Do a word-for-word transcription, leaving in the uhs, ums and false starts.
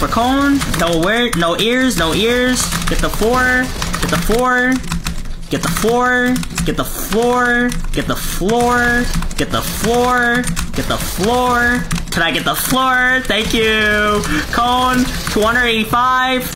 for cone. No where, no ears, no ears. Get the four. Get the four. Get the floor, get the floor, get the floor, get the floor, get the floor. Can I get the floor? Thank you. Cone, two hundred eighty-five.